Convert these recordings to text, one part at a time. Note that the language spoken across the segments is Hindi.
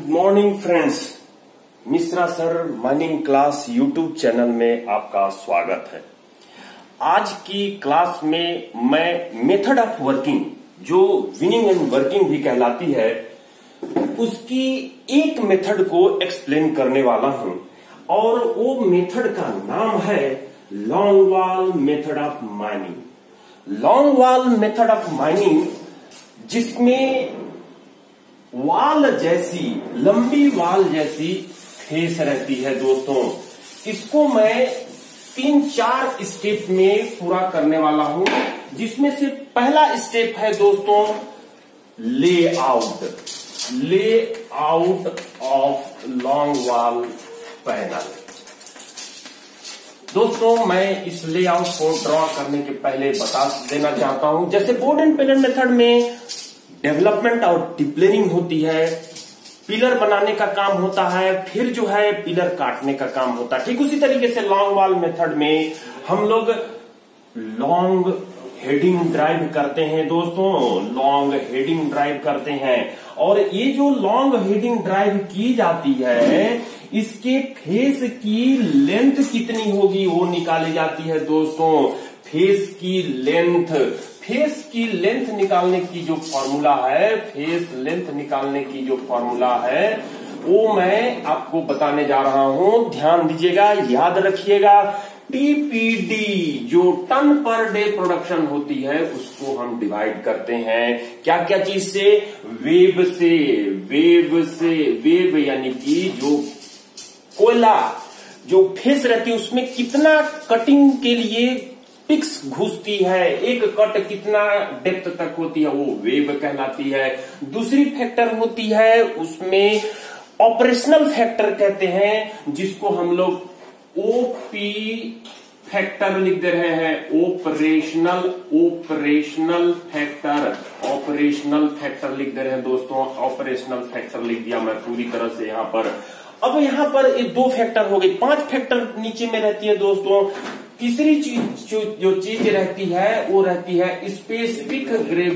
Morning friends, Mishra sir mining class YouTube channel में आपका स्वागत है। आज की क्लास में मैं मेथड ऑफ वर्किंग, जो विनिंग एंड वर्किंग भी कहलाती है, उसकी एक मेथड को एक्सप्लेन करने वाला हूं और वो मेथड का नाम है longwall method of mining. Longwall method of mining, जिसमें वाल जैसी, लंबी वाल जैसी फेस रहती है दोस्तों। इसको मैं 3-4 स्टेप में पूरा करने वाला हूं, जिसमें से पहला स्टेप है दोस्तों layout of long wall panel. दोस्तों, मैं इस लेआउट को ड्रॉ करने के पहले बता देना चाहता हूं, जैसे बोर्ड एंड पिलर मेथड में डेवलपमेंट और डिप्लेनिंग होती है, पिलर बनाने का काम होता है, फिर जो है पिलर काटने का काम होता है। ठीक उसी तरीके से लॉन्ग वॉल मेथड में हम लोग लॉन्ग हेडिंग ड्राइव करते हैं दोस्तों, लॉन्ग हेडिंग ड्राइव करते हैं। और ये जो लॉन्ग हेडिंग ड्राइव की जाती है, इसके फेस की लेंथ कितनी होगी वो निकाली जाती है दोस्तों। फेस की लेंथ निकालने की जो फॉर्मूला है, फेस लेंथ निकालने की जो फॉर्मूला है, वो मैं आपको बताने जा रहा हूं। ध्यान दीजिएगा, याद रखिएगा। टीपीडी जो टन पर डे प्रोडक्शन होती है, उसको हम डिवाइड करते हैं क्या क्या चीज से? वेव से। वेव यानी कि जो कोयला, जो फेस रहती है, उसमें कितना कटिंग के लिए पिक्स घुसती है, एक कट कितना डेप्थ तक होती है, वो वेव कहलाती है। दूसरी फैक्टर होती है उसमें ऑपरेशनल फैक्टर कहते हैं, जिसको हम लोग ओपी फैक्टर लिख दे रहे हैं। ऑपरेशनल फैक्टर लिख दे रहे हैं दोस्तों। ऑपरेशनल फैक्टर लिख दिया मैं पूरी तरह से यहां पर। अब यहां पर ये 2 फैक्टर हो गई, 5 फैक्टर नीचे में रहती है दोस्तों। तीसरी चीज जो चीज रहती है, वो रहती है स्पेसिफिक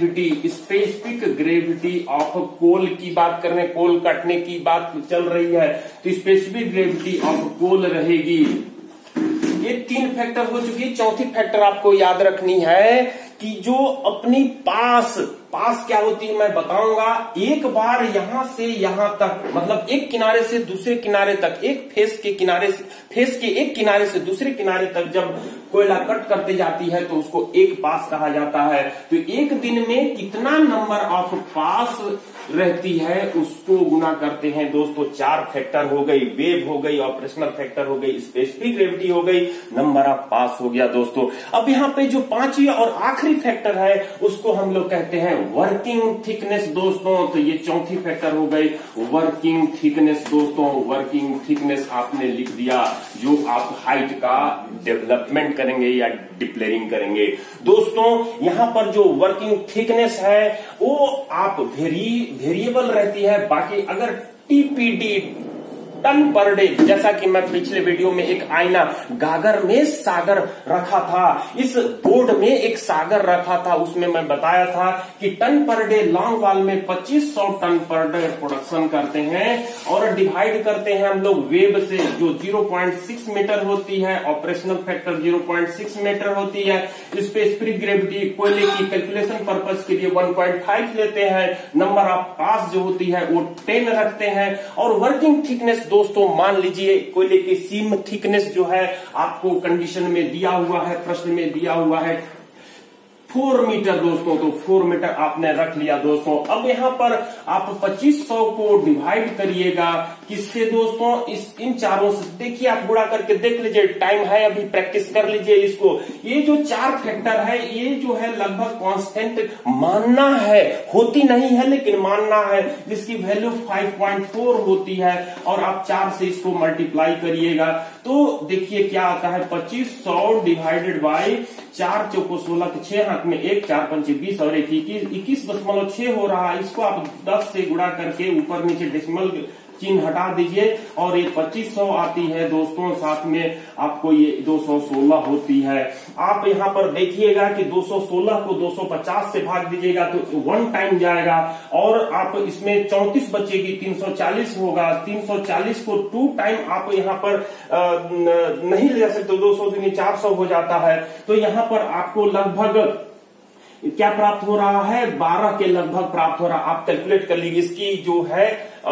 ग्रेविटी ऑफ कोल की बात कर रहे हैं, कोल काटने की बात चल रही है, तो स्पेसिफिक ग्रेविटी ऑफ कोल रहेगी। ये 3 फैक्टर हो चुकी। चौथी फैक्टर आपको याद रखनी है कि जो अपनी पास क्या होती है मैं बताऊंगा। एक बार यहां से यहां तक, मतलब एक किनारे से दूसरे किनारे तक, एक फेस के एक किनारे से दूसरे किनारे तक जब कोयला कट करते जाती है, तो उसको एक पास कहा जाता है। तो एक दिन में कितना नंबर ऑफ पास रहती है, उसको गुना करते हैं दोस्तों। 4 फैक्टर हो गई, वेव हो गई, ऑपरेशनल फैक्टर हो गई, स्पेसिफिक ग्रेविटी हो गई, नंबर ऑफ पास हो गया दोस्तों। अब यहाँ पे जो 5वीं और आखिरी फैक्टर है, उसको हम लोग कहते हैं वर्किंग थिकनेस दोस्तों। तो ये चौथी फैक्टर हो गई वर्किंग थिकनेस दोस्तों। वर्किंग थिकनेस आपने लिख दिया, जो आप हाइट का डेवलपमेंट करेंगे या डिप्लेनिंग करेंगे दोस्तों। यहां पर जो वर्किंग थिकनेस है, वो आप वेरिएबल रहती है। बाकी अगर टीपीडी टन पर डे, जैसा कि मैं पिछले वीडियो में एक आईना गागर में सागर रखा था, इस बोर्ड में एक सागर रखा था, उसमें मैं बताया था कि ton per day long wall में 2500 टन पर डे प्रोडक्शन करते हैं। और डिवाइड करते हैं हम लोग वेव से, जो 0.6 मीटर होती है, ऑपरेशनल फैक्टर 0.6 मीटर होती है। स्पेसिफिक ग्रेविटी कोयले की कैलकुलेशन पर्पज के लिए 1.5 लेते हैं। नंबर ऑफ पास जो होती है वो 10 रखते हैं। और वर्किंग थिकनेस दोस्तों, मान लीजिए कोयले की सीम थिकनेस जो है आपको कंडीशन में दिया हुआ है, प्रश्न में दिया हुआ है 4 मीटर दोस्तों, तो 4 मीटर आपने रख लिया दोस्तों। अब यहाँ पर आप 2500 को डिवाइड करिएगा किससे दोस्तों? इन चारों से। देखिए, आप गुणा करके देख लीजिए, टाइम है अभी, प्रैक्टिस कर लीजिए इसको। ये जो 4 फैक्टर है, ये जो है लगभग कांस्टेंट मानना है, होती नहीं है लेकिन मानना है, जिसकी वैल्यू 5.4 होती है। और आप 4 से इसको मल्टीप्लाई करिएगा, तो देखिए क्या आता है, 2500 डिवाइडेड बाई 4 चौको 16 के 6 हाथ में 1, 4 पंचे 20 और 1 21.6 हो रहा है। इसको आप 10 से गुणा करके ऊपर नीचे डेसिमल चिन्ह हटा दीजिए और ये 2500 आती है दोस्तों। साथ में आपको ये 216 होती है। आप यहाँ पर देखिएगा कि 216 को 250 से भाग दीजिएगा तो 1 टाइम जाएगा और आप इसमें 34 बचेगी, 340 होगा। 340 को 2 टाइम आप यहाँ पर नहीं ले सकते, 200 दूनी 400 हो जाता है। तो यहाँ पर आपको लगभग क्या प्राप्त हो रहा है, 12 के लगभग प्राप्त हो रहा है। आप कैलकुलेट कर लीजिए, इसकी जो है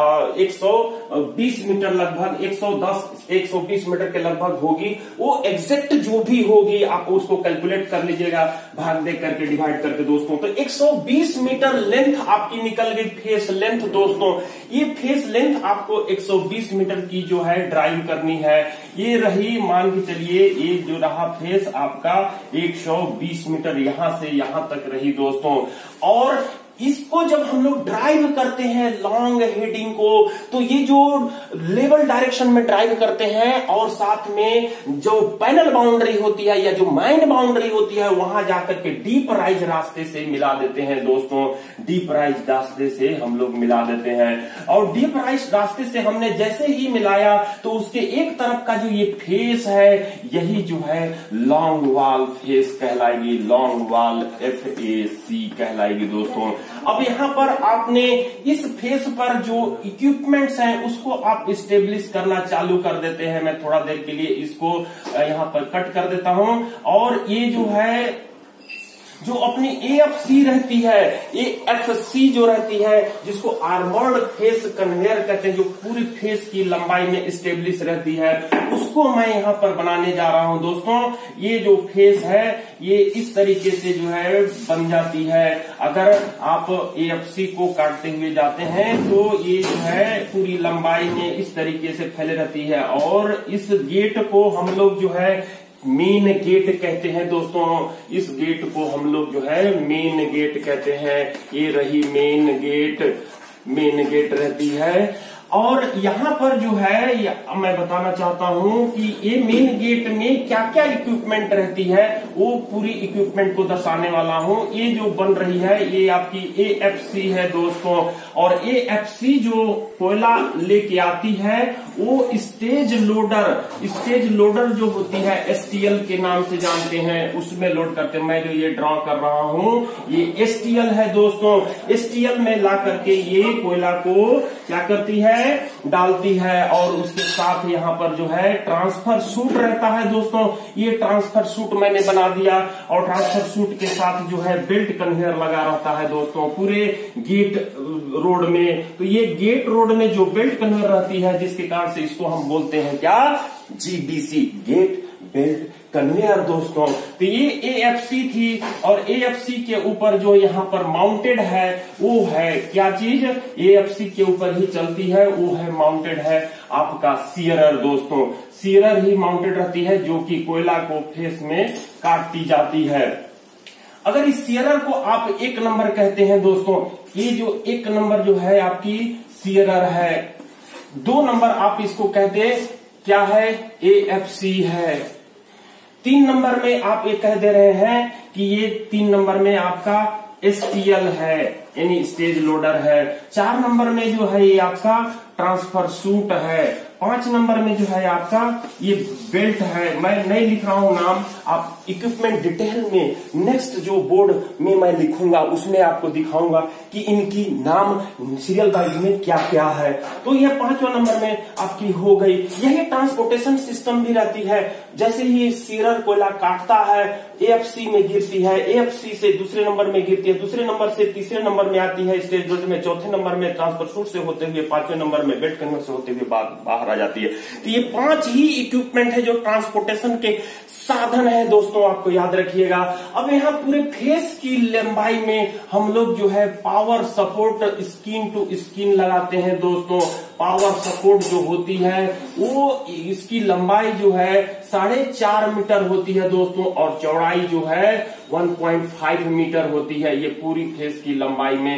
120 मीटर लगभग 120 मीटर के लगभग होगी। वो एग्जैक्ट जो भी होगी आप उसको कैलकुलेट कर लीजिएगा, भाग दे करके डिवाइड करके दोस्तों। तो 120 मीटर लेंथ आपकी निकल गई, फेस लेंथ दोस्तों। ये फेस लेंथ आपको 120 मीटर की जो है ड्राइव करनी है। ये रही, मान के चलिए ये जो रहा फेस आपका 120 मीटर यहां से यहां तक रही दोस्तों। और इसको जब हम लोग ड्राइव करते हैं लॉन्ग हेडिंग को, तो ये जो लेवल डायरेक्शन में ड्राइव करते हैं और साथ में जो पैनल बाउंड्री होती है या जो माइन बाउंड्री होती है वहां जाकर के डीप राइज रास्ते से मिला देते हैं दोस्तों। डीप राइज रास्ते से हम लोग मिला देते हैं और डीप राइज रास्ते से हमने जैसे ही मिलाया तो उसके एक तरफ का जो ये फेस है यही जो है लॉन्ग वॉल फेस कहलाएगी, लॉन्ग वॉल FAC कहलाएगी दोस्तों। अब यहाँ पर आपने इस फेस पर जो इक्विपमेंट्स हैं उसको आप स्टेब्लिश करना चालू कर देते हैं। मैं थोड़ा देर के लिए इसको यहाँ पर कट कर देता हूं। और ये जो है जो अपनी AFC रहती है, AFC जो रहती है जिसको आर्मर्ड फेस कन्वेयर कहते हैं, जो पूरी फेस की लंबाई में स्टेब्लिश रहती है, उसको मैं यहाँ पर बनाने जा रहा हूं दोस्तों। ये जो फेस है ये इस तरीके से जो है बन जाती है। अगर आप AFC को काटते हुए जाते हैं तो ये जो है पूरी लंबाई में इस तरीके से फैले रहती है। और इस गेट को हम लोग जो है मेन गेट कहते हैं दोस्तों। इस गेट को हम लोग जो है मेन गेट कहते हैं। ये रही मेन गेट रहती है। और यहाँ पर जो है मैं बताना चाहता हूँ कि ये मेन गेट में क्या क्या इक्विपमेंट रहती है वो पूरी इक्विपमेंट को दर्शाने वाला हूँ। ये जो बन रही है ये आपकी AFC है दोस्तों। और AFC जो कोयला लेके आती है वो स्टेज लोडर जो होती है STL के नाम से जानते हैं, उसमें लोड करते हैं। मैं जो ये ड्रॉ कर रहा हूँ ये STL है दोस्तों। STL में ला करके ये कोयला को क्या करती है, डालती है। और उसके साथ यहाँ पर जो है ट्रांसफर सूट रहता है दोस्तों। ये ट्रांसफर सूट मैंने बना दिया और ट्रांसफर सूट के साथ जो है बेल्ट कन्वेयर लगा रहता है दोस्तों पूरे गेट रोड में। तो ये गेट रोड में जो बेल्ट कन्वेयर रहती है जिसके कारण से इसको हम बोलते हैं क्या, GBC, गेट बेल्ट कन्वेयर दोस्तों। तो ये AFC थी और AFC के ऊपर जो यहाँ पर माउंटेड है वो है क्या चीज, AFC के ऊपर ही चलती है, वो है माउंटेड है आपका सीयरर दोस्तों। सीयरर ही माउंटेड रहती है जो कि कोयला को फेस में काटती जाती है। अगर इस सीयरर को आप 1 नंबर कहते हैं दोस्तों, ये जो 1 नंबर जो है आपकी सीयरर है। 2 नंबर आप इसको कहते क्या है, AFC है। 3 नंबर में आप ये कह दे रहे हैं कि ये 3 नंबर में आपका STL है यानी स्टेज लोडर है। 4 नंबर में जो है ये आपका ट्रांसफर सूट है। 5 नंबर में जो है आपका ये बेल्ट है। मैं नहीं लिख रहा हूं नाम, आप इक्विपमेंट डिटेल में नेक्स्ट जो बोर्ड में मैं लिखूंगा उसमें आपको दिखाऊंगा कि इनकी नाम सीरियल वाइज में क्या क्या है। तो यह 5वां नंबर में आपकी हो गई। यही ट्रांसपोर्टेशन सिस्टम भी रहती है। जैसे ही सीरर कोयला काटता है AFC में गिरती है, AFC से दूसरे नंबर में गिरती है, दूसरे नंबर से तीसरे नंबर में आती है स्टेज लोडर में, चौथे नंबर में ट्रांसफर सूट से होते हुए 5वें नंबर में बेल्ट कन्वेयर से होते हुए बाहर आ जाती है। तो ये 5 ही इक्विपमेंट है जो ट्रांसपोर्टेशन के साधन है दोस्तों, आपको याद रखिएगा। अब यहाँ पूरे फेस की लंबाई में हम लोग जो है power support skin to skin लगाते हैं दोस्तों। पावर सपोर्ट जो होती है वो इसकी लंबाई जो है 4.5 मीटर होती है दोस्तों और चौड़ाई जो है 1.5 मीटर होती है। ये पूरी फेस की लंबाई में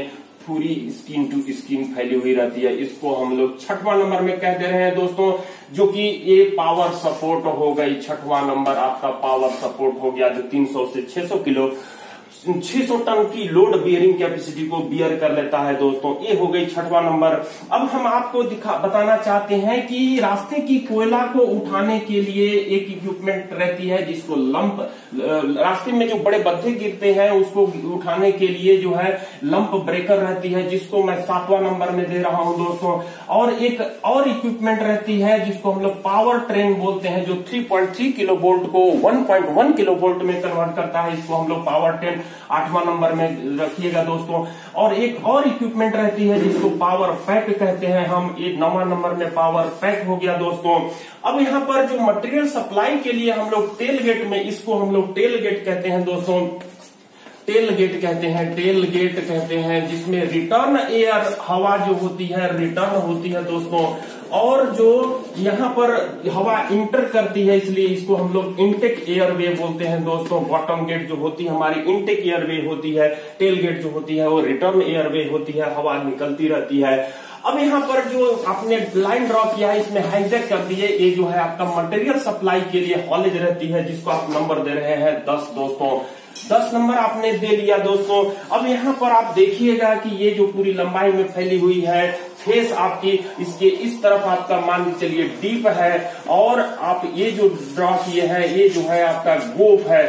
पूरी स्किन टू स्किन फैली हुई रहती है। इसको हम लोग छठवां नंबर में कह दे रहे हैं दोस्तों, जो कि ये पावर सपोर्ट हो गई। छठवां नंबर आपका पावर सपोर्ट हो गया, जो 300 से 600 टन की लोड बियरिंग कैपेसिटी को बियर कर लेता है दोस्तों। ये हो गई छठवां नंबर। अब हम आपको बताना चाहते हैं कि रास्ते की कोयला को उठाने के लिए एक इक्विपमेंट रहती है जिसको लंप, रास्ते में जो बड़े बद्दे गिरते हैं उसको उठाने के लिए जो है लंप ब्रेकर रहती है, जिसको मैं 7वां नंबर में दे रहा हूं दोस्तों। और एक और इक्विपमेंट रहती है जिसको हम लोग पावर ट्रेन बोलते हैं, जो 3.3 किलो वोल्ट को 1.1 किलो वोल्ट में कन्वर्ट करता है। इसको हम लोग पावर ट्रेन 8वां नंबर में रखिएगा दोस्तों। और एक और इक्विपमेंट रहती है जिसको पावर पैक कहते हैं हम, ये 9वां नंबर में पावर पैक हो गया दोस्तों। अब यहाँ पर जो मटेरियल सप्लाई के लिए हम लोग टेल गेट में, इसको हम लोग टेल गेट कहते हैं दोस्तों, टेल गेट कहते हैं, जिसमें रिटर्न एयर, हवा जो होती है रिटर्न होती है दोस्तों, और जो यहाँ पर हवा इंटर करती है, इसलिए इसको हम लोग इनटेक एयरवे बोलते हैं दोस्तों। बॉटम गेट जो होती है हमारी इनटेक एयरवे होती है, टेल गेट जो होती है वो रिटर्न एयरवे होती है, हवा निकलती रहती है। अब यहाँ पर जो आपने लाइन ड्रॉ किया है इसमें हाईजैक कर दिए, ये जो है आपका मटेरियल सप्लाई के लिए हॉलेज रहती है, जिसको आप नंबर दे रहे हैं 10 दोस्तों। 10 नंबर आपने दे लिया दोस्तों। अब यहाँ पर आप देखिएगा कि ये जो पूरी लंबाई में फैली हुई है, फेस आपकी इसके इस तरफ आपका मान के चलिए डीप है, और आप ये जो ड्रॉ किए हैं ये जो है आपका गोफ है,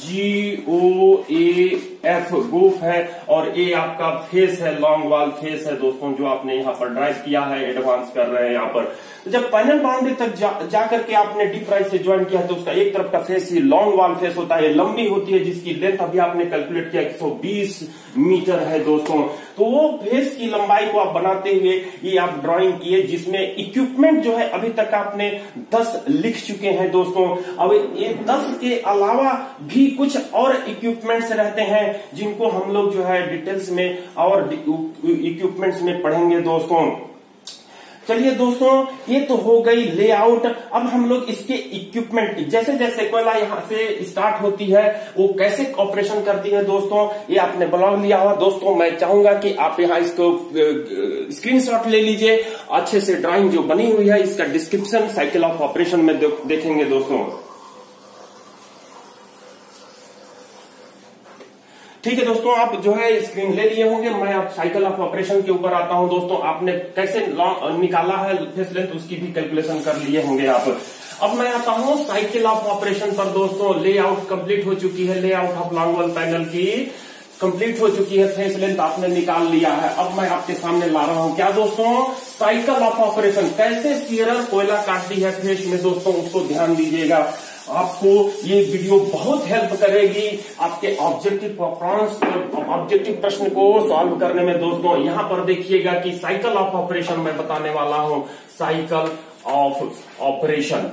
GOAF गोफ है, और ये आपका फेस है, लॉन्ग वाल फेस है दोस्तों, जो आपने यहाँ पर ड्राइव किया है, एडवांस कर रहे हैं यहाँ पर। तो जब पैनल बाउंड्री तक जाकर के आपने डीप राइट से ज्वाइन किया तो उसका एक तरफ का फेस ही लॉन्ग वाल फेस होता है, लंबी होती है, जिसकी लेंथ अभी आपने कैलकुलेट किया 120 मीटर है दोस्तों। तो वो फेस की लंबाई को आप बनाते हुए ये आप ड्राइंग किए, जिसमें इक्विपमेंट जो है अभी तक आपने 10 लिख चुके हैं दोस्तों। अब ये 10 के अलावा भी कुछ और इक्विपमेंट्स रहते हैं जिनको हम लोग जो है डिटेल्स में और इक्विपमेंट्स में पढ़ेंगे दोस्तों। चलिए दोस्तों, ये तो हो गई लेआउट। अब हम लोग इसके इक्विपमेंट, जैसे जैसे कोयला यहाँ से स्टार्ट होती है वो कैसे ऑपरेशन करती है दोस्तों, ये आपने ब्लॉग लिया हुआ दोस्तों। मैं चाहूंगा कि आप यहाँ इसको स्क्रीनशॉट ले लीजिए, अच्छे से ड्राइंग जो बनी हुई है इसका डिस्क्रिप्शन साइकिल ऑफ ऑपरेशन में देखेंगे दोस्तों। ठीक है दोस्तों, आप जो है स्क्रीन ले लिए होंगे। मैं आप साइकिल ऑफ ऑपरेशन के ऊपर आता हूं दोस्तों। आपने कैसे निकाला है फेस लेंथ उसकी भी कैलकुलेशन कर लिए होंगे आप। अब मैं आता हूं साइकिल ऑफ ऑपरेशन पर दोस्तों। लेआउट कंप्लीट हो चुकी है, layout of long wall panel की कंप्लीट हो चुकी है, फेस लेंथ आपने निकाल लिया है। अब मैं आपके सामने ला रहा हूं क्या दोस्तों, साइकिल ऑफ ऑपरेशन, कैसे सीयरर कोयला काटती है फेस में दोस्तों, उसको ध्यान दीजिएगा। आपको ये वीडियो बहुत हेल्प करेगी आपके ऑब्जेक्टिव प्रश्न को सॉल्व करने में दोस्तों। यहां पर देखिएगा कि साइकिल ऑफ ऑपरेशन मैं बताने वाला हूं, cycle of operation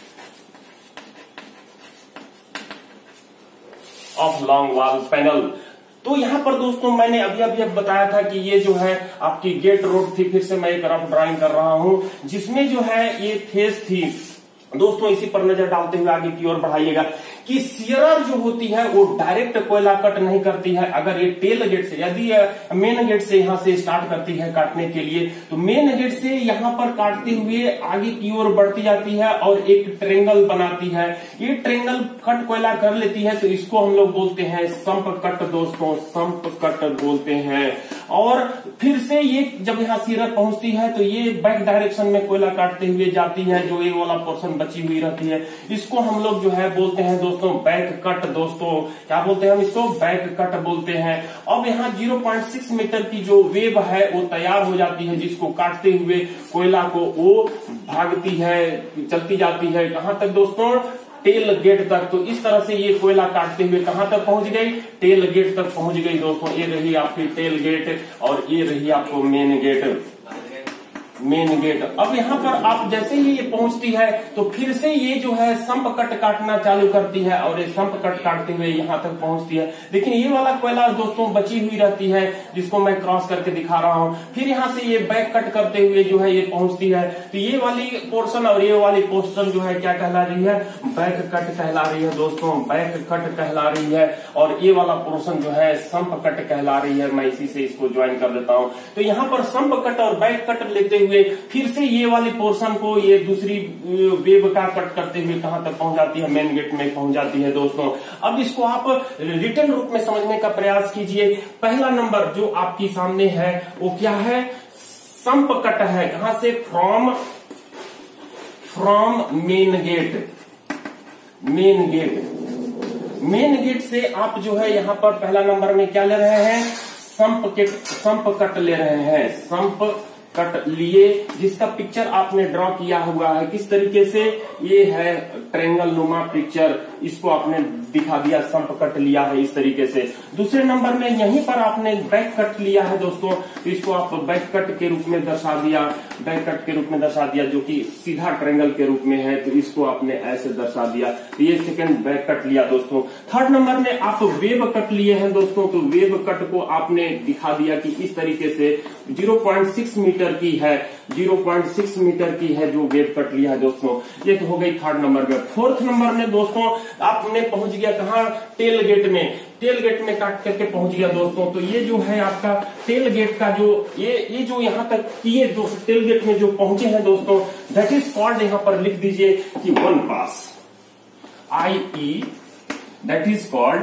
of long wall panel. तो यहाँ पर दोस्तों मैंने अभी बताया था कि ये जो है आपकी गेट रोड थी, फिर से मैं एक रफ ड्राइंग कर रहा हूं, जिसमें जो है ये फेस थी दोस्तों। इसी पर नजर डालते हुए आगे की ओर बढ़ाइएगा कि सीयरर जो होती है वो डायरेक्ट कोयला कट नहीं करती है। अगर ये टेल गेट से, यदि मेन गेट से यहाँ से स्टार्ट करती है काटने के लिए, तो मेन गेट से यहाँ पर काटते हुए आगे की ओर बढ़ती जाती है और एक ट्रेंगल बनाती है। ये ट्रेंगल कट कोयला कर लेती है, तो इसको हम लोग बोलते हैं संप कट दोस्तों, संप कट बोलते हैं। और फिर से ये जब यहाँ सीयरर पहुंचती है तो ये बैक डायरेक्शन में कोयला काटते हुए जाती है, जो ये वाला पोर्शन बची हुई रहती है, इसको हम लोग जो है बोलते हैं दोस्तों बैक कट दोस्तों। क्या बोलते हैं हम इसको, बैक कट बोलते हैं। अब यहाँ 0.6 मीटर की जो वेव है वो तैयार हो जाती है, जिसको काटते हुए कोयला को वो भागती है, चलती जाती है कहां तक दोस्तों, टेल गेट तक। तो इस तरह से ये कोयला काटते हुए कहां तक पहुंच गई, टेल गेट तक पहुंच गई दोस्तों। ये रही आपकी टेल गेट और ये रही आपको मेन गेट। Main gate. अब यहाँ पर आप जैसे ही ये पहुंचती है तो फिर से ये जो है संप कट काटना चालू करती है और ये संप कट काटते हुए यहाँ तक पहुंचती है। लेकिन ये वाला कोयला दोस्तों बची हुई रहती है, जिसको मैं क्रॉस करके दिखा रहा हूँ। फिर यहाँ से ये बैक कट करते हुए जो है ये पहुंचती है। तो ये वाली पोर्शन और ये वाली पोर्शन जो है क्या कहला रही है, बैक कट कहला रही है दोस्तों, बैक कट कहला रही है। और ये वाला पोर्शन जो है संप कट कहला रही है। मैं इसी से इसको ज्वाइन कर देता हूँ। तो यहाँ पर संप कट और बैक कट लेते हुए फिर से ये वाली पोर्शन को ये दूसरी वेव का कट करते हुए कहां तक पहुंच जाती है, मेन गेट में पहुंच जाती है दोस्तों। अब इसको आप रिटर्न रूप में समझने का प्रयास कीजिए। पहला नंबर जो आपकी सामने है वो क्या है, संप कट है। कहां से, from main gate. Main gate से आप जो है यहाँ पर पहला नंबर में क्या ले रहे हैं, संप कट ले रहे हैं। संप कट लिए, जिसका पिक्चर आपने ड्रॉ किया हुआ है किस तरीके से, ये है ट्रायंगल नुमा पिक्चर, इसको आपने दिखा दिया, संप कट लिया है इस तरीके से। दूसरे नंबर में यहीं पर आपने बैक कट लिया है दोस्तों, तो इसको आप बैक कट के रूप में दर्शा दिया, बैक कट के रूप में दर्शा दिया, जो कि सीधा ट्रायंगल के रूप में है, तो इसको आपने ऐसे दर्शा दिया। तो ये सेकंड बैक कट लिया दोस्तों। थर्ड नंबर में आप वेव कट लिए हैं दोस्तों, तो वेव कट को आपने दिखा दिया कि इस तरीके से 0.6 मीटर की है, 0.6 मीटर की है जो वेव कट लिया है दोस्तों। ये तो हो गई थर्ड नंबर में। फोर्थ नंबर में दोस्तों आपने पहुंच गया कहां, टेल गेट में। टेल गेट में काट करके पहुंच गया दोस्तों। तो ये जो है आपका टेल गेट का जो ये जो यहां तक किए दोस्तों, टेल गेट में जो पहुंचे हैं दोस्तों, दैट इज कॉल्ड, यहां पर लिख दीजिए कि one pass, IE, that is called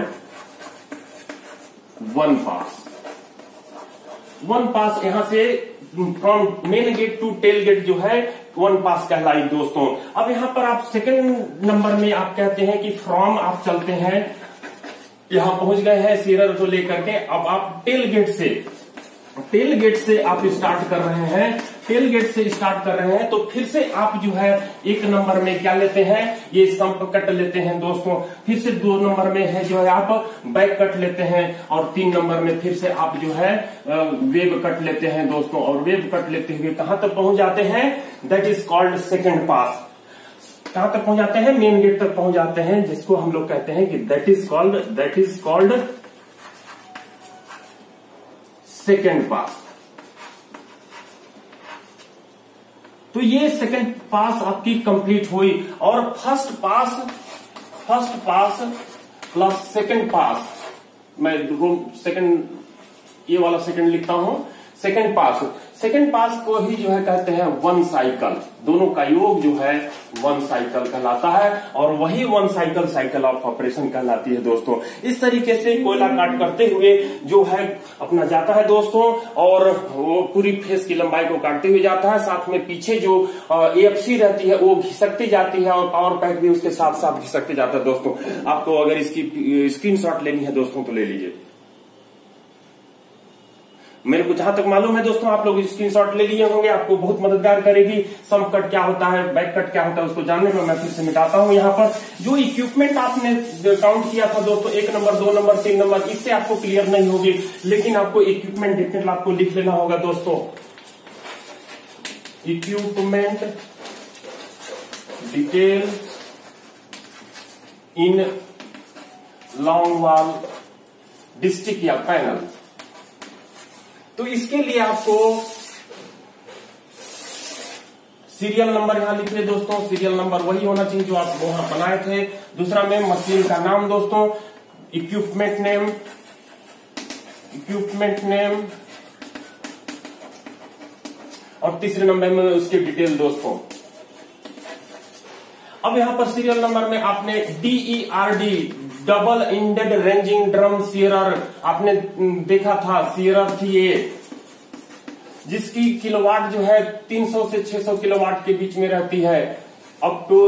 one pass. One pass यहां से from main gate to tail gate जो है वन पास कहलाई दोस्तों। अब यहां पर आप सेकंड नंबर में आप कहते हैं कि फ्रॉम आप चलते हैं, यहां पहुंच गए हैं सीरर को लेकर के। अब आप टेल गेट से आप स्टार्ट कर रहे हैं, टेल गेट से स्टार्ट कर रहे हैं, तो फिर से आप जो है एक नंबर में क्या लेते हैं, ये संप कट लेते हैं दोस्तों। फिर से 2 नंबर में है जो है आप बैक कट लेते हैं, और 3 नंबर में फिर से आप जो है वेव कट लेते हैं दोस्तों। और वेव कट लेते हुए कहां तक पहुंच जाते हैं, that is called second pass. कहां तक पहुंच जाते हैं, मेन गेट तक पहुंच जाते हैं, जिसको हम लोग कहते हैं कि that is called second pass. तो ये सेकंड पास आपकी कंप्लीट हुई। और first pass plus second pass, मैं सेकंड ये वाला सेकंड लिखता हूं, सेकंड पास को ही जो है कहते हैं वन साइकिल। दोनों का योग जो है वन साइकिल कहलाता है, और वही वन साइकिल ऑफ ऑपरेशन कहलाती है दोस्तों। इस तरीके से कोयला काट करते हुए जो है अपना जाता है दोस्तों, और वो पूरी फेस की लंबाई को काटते हुए जाता है। साथ में पीछे जो AFC रहती है वो घिसकती जाती है, और पावर पैक भी उसके साथ साथ घिसकते जाता है दोस्तों। आपको अगर इसकी स्क्रीनशॉट लेनी है दोस्तों तो ले लीजिए। मेरे को जहां तक मालूम है दोस्तों, आप लोग स्क्रीनशॉट ले लिए होंगे, आपको बहुत मददगार करेगी। संप कट क्या होता है, बैक कट क्या होता है, उसको जानने में मैं फिर से मिटाता हूं। यहाँ पर जो इक्विपमेंट आपने काउंट किया था दोस्तों, 1 नंबर, 2 नंबर, 3 नंबर, इससे आपको क्लियर नहीं होगी, लेकिन आपको इक्विपमेंट डिटेल आपको लिख लेना होगा दोस्तों। Equipment detail in long wall district या पैनल। तो इसके लिए आपको सीरियल नंबर यहां लिख ले दोस्तों। सीरियल नंबर वही होना चाहिए जो आप वहां बनाए थे। दूसरा में मशीन का नाम दोस्तों, इक्विपमेंट नेम, और तीसरे नंबर में उसकी डिटेल दोस्तों। अब यहां पर सीरियल नंबर में आपने DERD, double ended ranging drum shearer आपने देखा था, सीयरर थी ये, जिसकी किलोवाट जो है 300 से 600 किलोवाट के बीच में रहती है, अप टू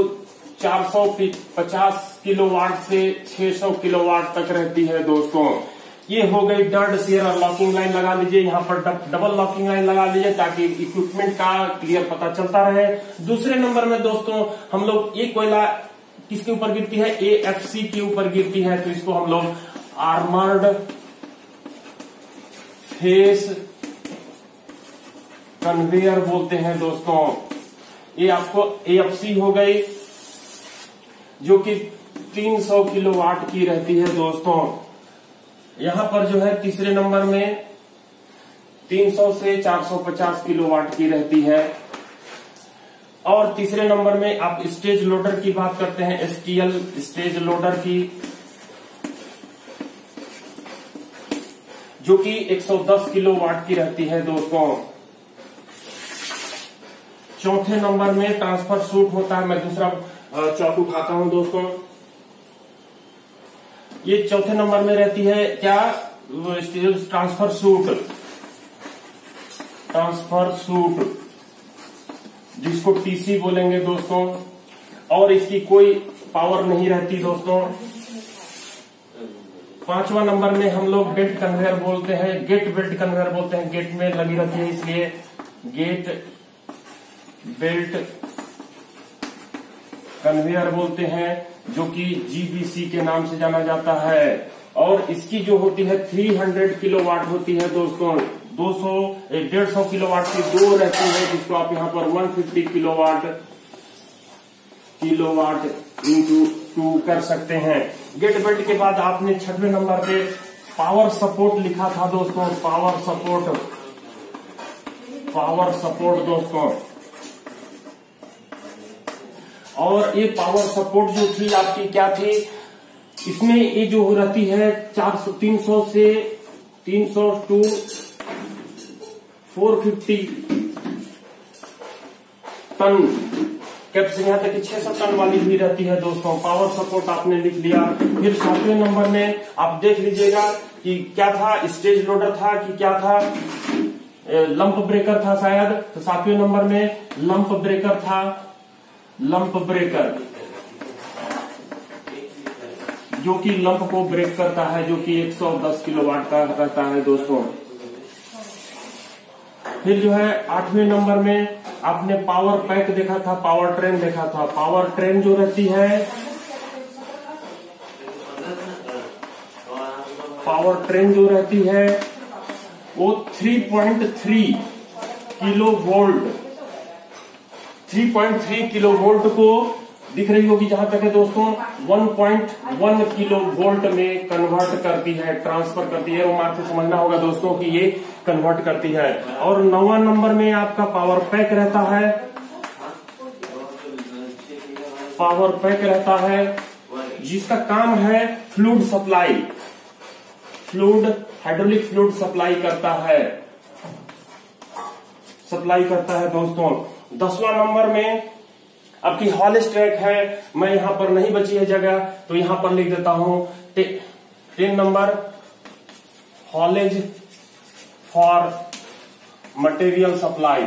450 किलोवाट से 600 किलोवाट तक रहती है दोस्तों। ये हो गई डर्ड सीयरर। लॉकिंग लाइन लगा लीजिए, यहाँ पर डबल लॉकिंग लाइन लगा लीजिए ताकि इक्विपमेंट का क्लियर पता चलता रहे। दूसरे नंबर में दोस्तों हम लोग, ये कोयला किसके ऊपर गिरती है, AFC के ऊपर गिरती है, तो इसको हम लोग आर्मर्ड फेस कन्वेयर बोलते हैं दोस्तों। ये आपको AFC हो गई जो कि 300 किलोवाट की रहती है दोस्तों। यहां पर जो है तीसरे नंबर में 300 से 450 किलोवाट की रहती है। और तीसरे नंबर में आप स्टेज लोडर की बात करते हैं, STL स्टेज लोडर की, जो कि 110 किलोवाट की रहती है दोस्तों। चौथे नंबर में ट्रांसफर सूट होता है। मैं दूसरा चौक उठाता हूं दोस्तों। ये चौथे नंबर में रहती है क्या, ट्रांसफर सूट जिसको TC बोलेंगे दोस्तों। और इसकी कोई पावर नहीं रहती दोस्तों। पांचवा नंबर में हम लोग बेल्ट कन्वेयर बोलते हैं, गेट बेल्ट कन्वेयर बोलते हैं। गेट में लगी रहती है इसलिए गेट बेल्ट कन्वेयर बोलते हैं, जो कि GBC के नाम से जाना जाता है। और इसकी जो होती है 300 किलोवाट होती है दोस्तों। 150 किलोवाट की दो रहती है, जिसको आप यहाँ पर 150 किलोवाट इंटू 2 कर सकते हैं। गेट बेल्ट के बाद आपने 6वें नंबर पे पावर सपोर्ट लिखा था दोस्तों। पावर सपोर्ट दोस्तों। और ये पावर सपोर्ट जो थी आपकी क्या थी, इसमें ये जो रहती है 300 से 300 टू 450 टन कैपेसिटी, यहाँ तक कि 600 टन वाली भी रहती है दोस्तों। पावर सपोर्ट आपने लिख लिया। फिर 7वें नंबर में आप देख लीजिएगा कि क्या था, स्टेज लोडर था कि क्या था, लंप ब्रेकर था शायद। तो 7वें नंबर में लंप ब्रेकर था। लंप ब्रेकर जो कि लंप को ब्रेक करता है, जो कि 110 किलोवाट का रहता है दोस्तों। फिर जो है 8वें नंबर में आपने पावर पैक देखा था, पावर ट्रेन देखा था। पावर ट्रेन जो रहती है, पावर ट्रेन जो रहती है वो 3.3 किलो वोल्ट को दिख रही होगी जहां तक है दोस्तों, 1.1 किलो वोल्ट में कन्वर्ट करती है, ट्रांसफर करती है। वो मार्क से समझना होगा दोस्तों कि ये कन्वर्ट करती है। और 9वां नंबर में आपका पावर पैक रहता है। पावर पैक रहता है जिसका काम है fluid supply, hydraulic fluid supply करता है दोस्तों। 10वां नंबर में आपकी हॉलेज ट्रैक है। मैं यहां पर नहीं बची है जगह, तो यहां पर लिख देता हूं 10 number, haulage for material supply.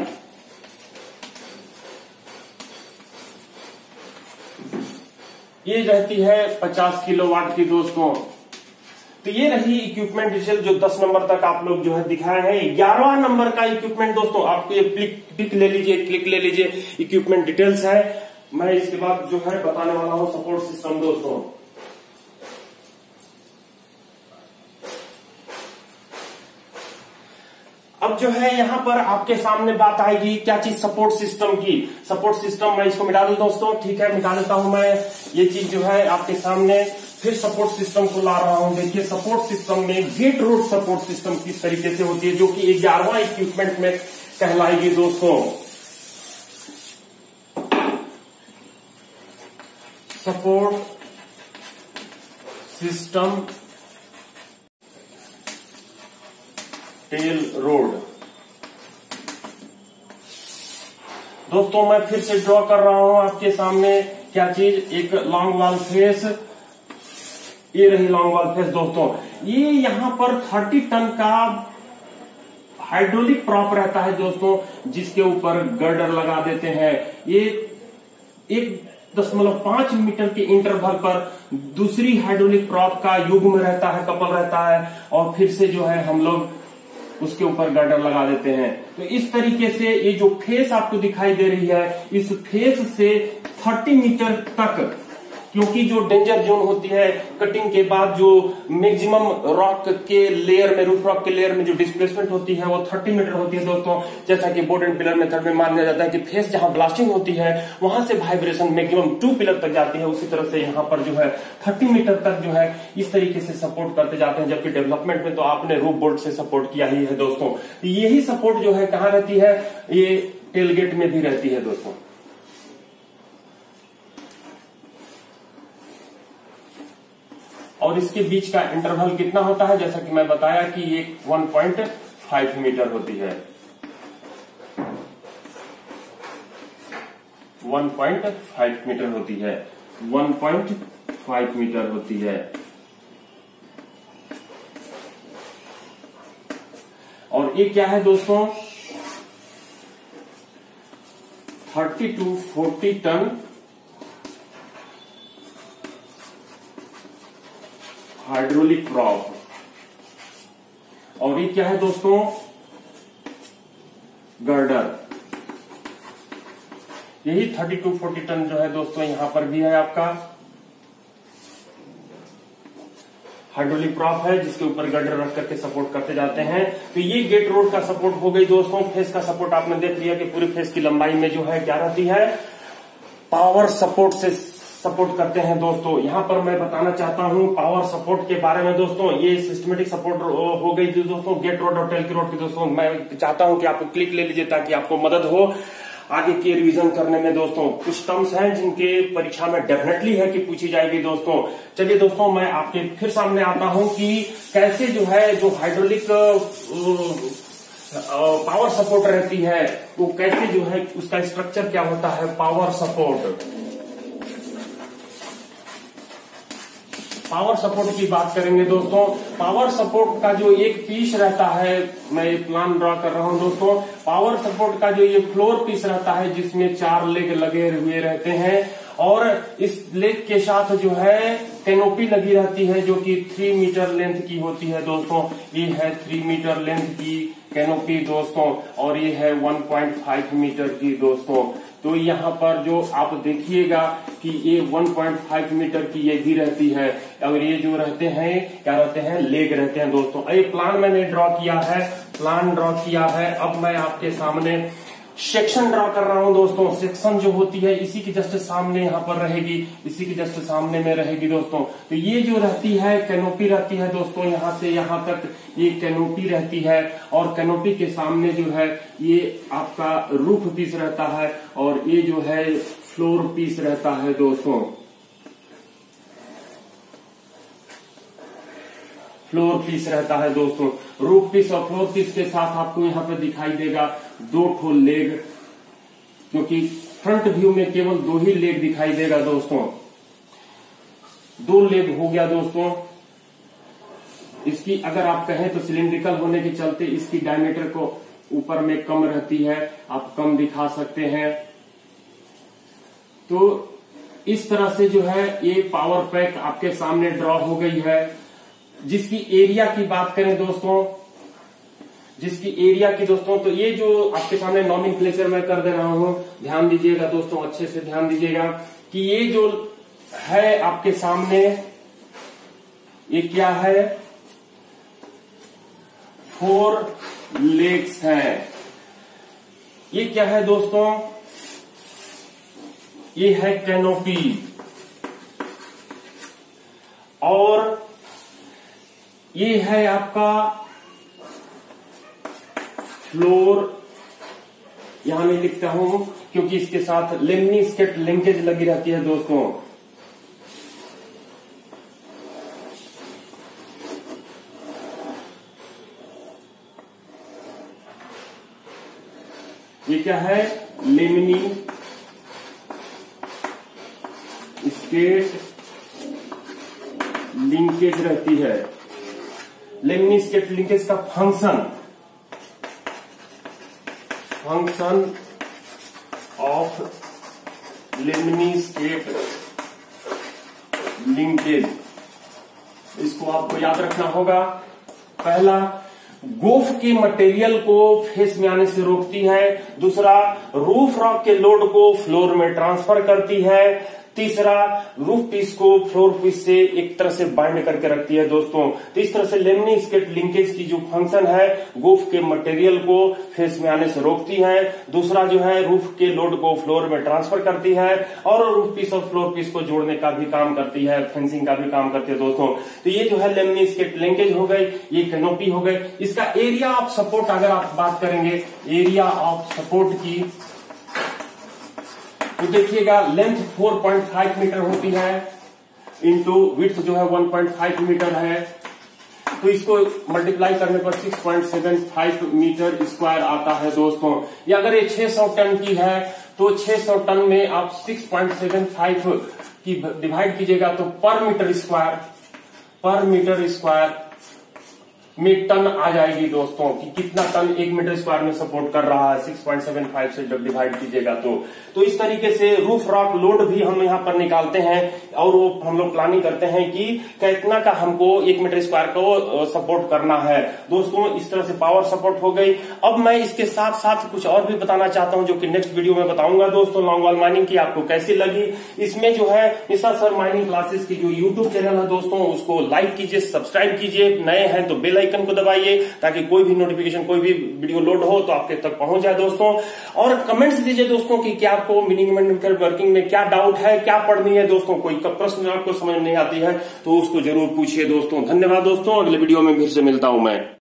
ये रहती है 50 किलोवाट की दोस्तों। तो ये रही इक्विपमेंट डिटेल जो 10 नंबर तक आप लोग जो है दिखाए हैं। 11वां नंबर का इक्विपमेंट दोस्तों, आपको ये क्लिक ले लीजिए, इक्विपमेंट डिटेल्स है। मैं इसके बाद जो है बताने वाला हूं सपोर्ट सिस्टम दोस्तों। अब जो है यहां पर आपके सामने बात आएगी क्या चीज, सपोर्ट सिस्टम की। सपोर्ट सिस्टम मैं इसको मिटा दूं दोस्तों, ठीक है मिटा देता हूं मैं। ये चीज जो है आपके सामने फिर सपोर्ट सिस्टम को ला रहा हूं। देखिए सपोर्ट सिस्टम में गेट रोड सपोर्ट सिस्टम किस तरीके से होती है, जो कि 11वां इक्विपमेंट में कहलाएगी दोस्तों। सपोर्ट सिस्टम टेल रोड दोस्तों, मैं फिर से ड्रॉ कर रहा हूं आपके सामने क्या चीज, एक लॉन्ग वॉल फेस। ये रही लॉन्ग वॉल फेस दोस्तों। ये यहां पर 30 टन का हाइड्रोलिक प्रॉप रहता है दोस्तों, जिसके ऊपर गर्डर लगा देते हैं। ये 1.5 मीटर के इंटरवल पर दूसरी हाइड्रोलिक प्रॉप का युग्म रहता है, कपल रहता है, और फिर से जो है हम लोग उसके ऊपर गर्डर लगा देते हैं। तो इस तरीके से ये जो फेस आपको दिखाई दे रही है, इस फेस से 30 मीटर तक क्योंकि जो डेंजर जोन होती है कटिंग के बाद जो मैक्सिमम रॉक के लेयर में, रूफ रॉक के लेयर में जो डिस्प्लेसमेंट होती है वो 30 मीटर होती है दोस्तों। जैसा कि बोर्ड एंड पिलर मेथड में माना जाता है कि फेस जहां ब्लास्टिंग होती है वहां से वाइब्रेशन मैक्सिमम 2 पिलर तक जाती है, उसी तरह से यहाँ पर जो है 30 मीटर तक जो है इस तरीके से सपोर्ट करते जाते हैं। जबकि डेवलपमेंट में तो आपने रूफ बोर्ड से सपोर्ट किया ही है दोस्तों। यही सपोर्ट जो है कहां रहती है, ये टेलगेट में भी रहती है दोस्तों। और इसके बीच का इंटरवल कितना होता है, जैसा कि मैं बताया कि ये 1.5 मीटर होती है, 1.5 मीटर होती है, 1.5 मीटर होती है। और ये क्या है दोस्तों, 30 to 40 टन हाइड्रोलिक प्रॉप। और ये क्या है दोस्तों, गर्डर। यही 30 to 40 टन जो है दोस्तों यहां पर भी है आपका हाइड्रोलिक प्रॉप है, जिसके ऊपर गर्डर रख करके सपोर्ट करते जाते हैं। तो ये गेट रोड का सपोर्ट हो गई दोस्तों। फेस का सपोर्ट आपने देख लिया कि पूरे फेस की लंबाई में जो है क्या रहती है, पावर सपोर्ट से सपोर्ट करते हैं दोस्तों। यहां पर मैं बताना चाहता हूं पावर सपोर्ट के बारे में दोस्तों। ये सिस्टमेटिक सपोर्ट हो गई थी दोस्तों गेट रोड और टेल की रोड की दोस्तों। मैं चाहता हूं कि आपको क्लिक ले लीजिए ताकि आपको मदद हो आगे के रिवीजन करने में दोस्तों। कुछ टर्म्स हैं जिनके परीक्षा में डेफिनेटली है कि पूछी जाएगी दोस्तों। चलिए दोस्तों, मैं आपके फिर सामने आता हूं कि कैसे जो है जो हाइड्रोलिक पावर सपोर्ट रहती है वो कैसे जो है उसका स्ट्रक्चर क्या होता है। पावर सपोर्ट, पावर सपोर्ट की बात करेंगे दोस्तों। पावर सपोर्ट का जो एक पीस रहता है, मैं एक प्लान ड्रॉ कर रहा हूं दोस्तों। पावर सपोर्ट का जो ये फ्लोर पीस रहता है जिसमें 4 लेग लगे हुए रहते हैं और इस लेग के साथ जो है कैनोपी लगी रहती है जो कि 3 मीटर लेंथ की होती है दोस्तों। ये है 3 मीटर लेंथ की कैनोपी दोस्तों और ये है 1.5 मीटर की दोस्तों। तो यहाँ पर जो आप देखिएगा कि ये 1.5 मीटर की ये भी रहती है और ये जो रहते हैं क्या रहते हैं, लेग रहते हैं दोस्तों। ये प्लान मैंने ड्रॉ किया है, प्लान ड्रॉ किया है। अब मैं आपके सामने सेक्शन ड्रॉ कर रहा हूं दोस्तों। सेक्शन जो होती है इसी की जस्ट सामने यहाँ पर रहेगी, इसी की जस्ट सामने में रहेगी दोस्तों। तो ये जो रहती है कैनोपी रहती है दोस्तों, यहाँ से यहाँ तक ये कैनोपी रहती है और कैनोपी के सामने जो है ये आपका रूफ पीस रहता है और ये जो है फ्लोर पीस रहता है दोस्तों। फ्लोर पीस रहता है दोस्तों। रूफ पीस और फ्लोर पीस के साथ आपको यहाँ पे दिखाई देगा 2 ठो लेग, क्योंकि फ्रंट व्यू में केवल 2 ही लेग दिखाई देगा दोस्तों। 2 लेग हो गया दोस्तों। इसकी अगर आप कहें तो सिलिंड्रिकल होने के चलते इसकी डायमीटर को ऊपर में कम रहती है, आप कम दिखा सकते हैं। तो इस तरह से जो है ये पावर पैक आपके सामने ड्रॉ हो गई है। जिसकी एरिया की बात करें दोस्तों, जिसकी एरिया की दोस्तों, तो ये जो आपके सामने नॉमेनक्लेचर मैं कर दे रहा हूं, ध्यान दीजिएगा दोस्तों, अच्छे से ध्यान दीजिएगा कि ये जो है आपके सामने ये क्या है, 4 लेग्स हैं। ये क्या है दोस्तों, ये है कैनोपी और ये है आपका फ्लोर। यहां मैं लिखता हूं क्योंकि इसके साथ लेमिनीस्केट लिंकेज लगी रहती है दोस्तों। ये क्या है, लेमिनी स्केट लिंकेज रहती है। लेमिनी स्केट लिंकेज का function of lemniscate linkage, इसको आपको याद रखना होगा। पहला, गोफ के मटेरियल को फेस में आने से रोकती है। दूसरा, रूफ रॉक के लोड को फ्लोर में ट्रांसफर करती है। तीसरा, रूफ पीस को फ्लोर पीस से एक तरह से बाइंड करके रखती है दोस्तों। तो इस तरह से लेमिनीस्केट लिंकेज की जो फंक्शन है, रूफ के मटेरियल को फेस में आने से रोकती है। दूसरा जो है, रूफ के लोड को फ्लोर में ट्रांसफर करती है और रूफ पीस और फ्लोर पीस को जोड़ने का भी काम करती है, फेंसिंग का भी काम करती है दोस्तों। तो ये जो है लेमिनीस्केट लिंकेज हो गई, ये कैनोपी हो गई। इसका एरिया ऑफ सपोर्ट अगर आप बात करेंगे, एरिया ऑफ सपोर्ट की, तो देखिएगा लेंथ 4.5 मीटर होती है, इंटू विड्थ जो है 1.5 मीटर है। तो इसको मल्टीप्लाई करने पर 6.75 मीटर स्क्वायर आता है दोस्तों। या अगर ये 600 टन की है तो 600 टन में आप 6.75 की डिवाइड कीजिएगा तो पर मीटर स्क्वायर में टन आ जाएगी दोस्तों, कि कितना टन 1 मीटर स्क्वायर में सपोर्ट कर रहा है। 6.75 से जब डिवाइड कीजिएगा तो इस तरीके से रूफ रॉक लोड भी हम यहाँ पर निकालते हैं और वो हम लोग प्लानिंग करते हैं कि कितना का हमको 1 मीटर स्क्वायर को सपोर्ट करना है दोस्तों। इस तरह से पावर सपोर्ट हो गई। अब मैं इसके साथ साथ कुछ और भी बताना चाहता हूं, जो कि नेक्स्ट वीडियो में बताऊंगा दोस्तों। लॉन्ग वॉल माइनिंग की आपको कैसी लगी, इसमें जो है निशा सर माइनिंग क्लासेस की जो यूट्यूब चैनल है दोस्तों, उसको लाइक कीजिए, सब्सक्राइब कीजिए। नए हैं तो बेल आइकन को दबाइए ताकि कोई भी नोटिफिकेशन, कोई भी वीडियो लोड हो तो आपके तक पहुंच जाए दोस्तों। और कमेंट्स दीजिए दोस्तों कि क्या आपको मिनिमम वर्किंग में क्या डाउट है, क्या पढ़नी है दोस्तों। कोई प्रश्न आपको समझ नहीं आती है तो उसको जरूर पूछिए दोस्तों। धन्यवाद दोस्तों, अगले वीडियो में फिर से मिलता हूं मैं।